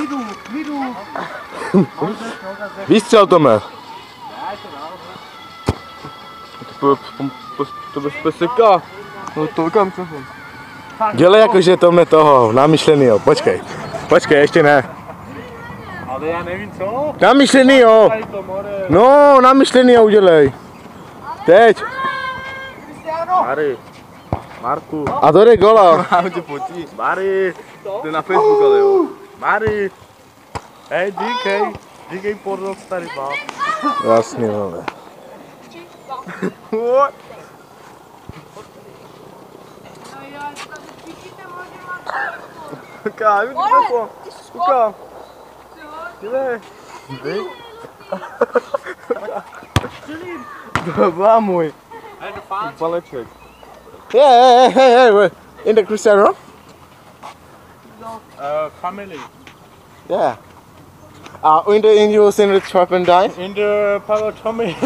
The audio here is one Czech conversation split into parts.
Klidu. Výstřel, Tome. To bez peseka. No to kam mikrofon. Dělej jako, že to mě toho, namyšlenýho. Počkej, ještě ne. Ale já nevím co. Namyšlenýho. No, namyšlenýho udělej. Teď. Mary. Marku. A to jde gola. Já tě potí. Mary. To je na Facebook, ale jo. Mary. Hej, díkej podrol starý bál. Jasně, no. Kámo, mikrofon. Kuka. Dívej. To byl můj. Baleček. Hey, in the Cristiano? Family. Yeah. In the was in the trap and die? In the Papa Tommy.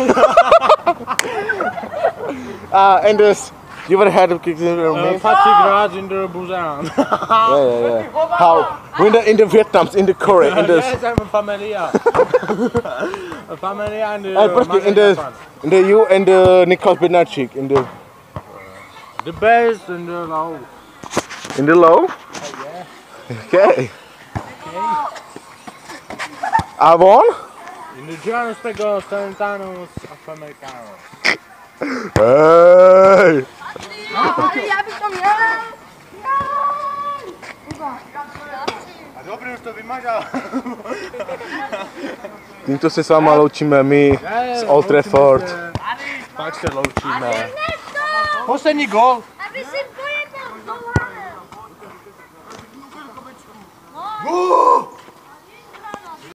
And this, you would have had to kick in the Patrick Raj in the Busan. yeah. How? In the Vietnams, in the Korea, in the... Yes, I'm a familia. A familia and in the you and the Nicole Benachik, in the... The best in the low. In the low? Yeah. Okay. I won? In the Johannes Pegos, Tarentanos, Afroamericanos. Hey! Já bych to měl! A dobrý, už to vymažal. Tímto se s váma loučíme my z Old Trafford. Tak se loučíme. Poslední gol. Aby si pojednal do Gol!